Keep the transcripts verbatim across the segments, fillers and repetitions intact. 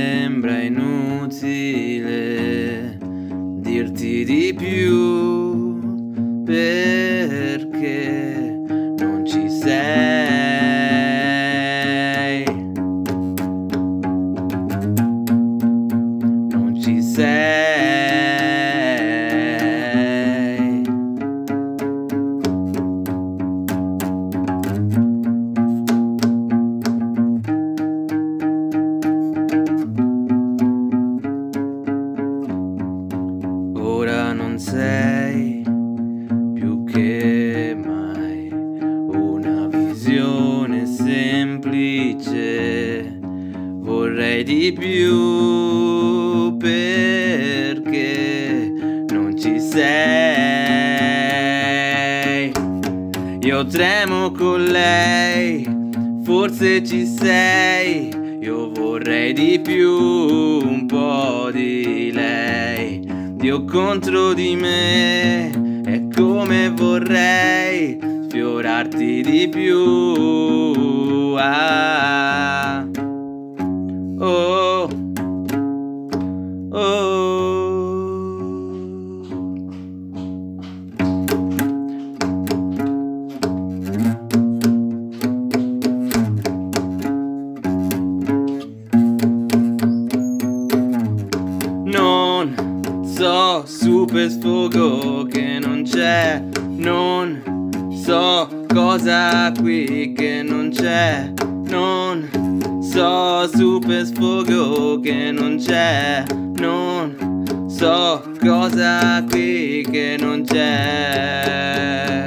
sembra inutile dirti di più, perché non ci sei, non ci sei. Ora non sei più che mai una visione semplice, vorrei di più perché non ci sei. Io tremo con lei, forse ci sei, io vorrei di più un po' di lei. Dio contro di me, è come vorrei sfiorarti di più. Ah, oh, oh. Non so, super sfogo che non c'è, non so cosa qui che non c'è, non so, super sfogo che non c'è, non so cosa qui che non c'è.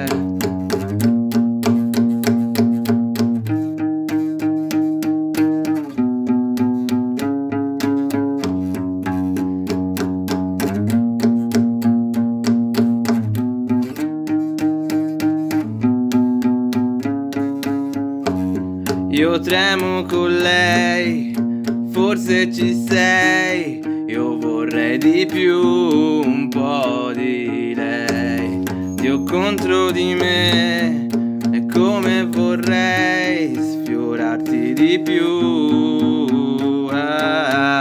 Io tremo con lei, forse ci sei, io vorrei di più un po' di lei. Dio contro di me, è come vorrei sfiorarti di più. Ah.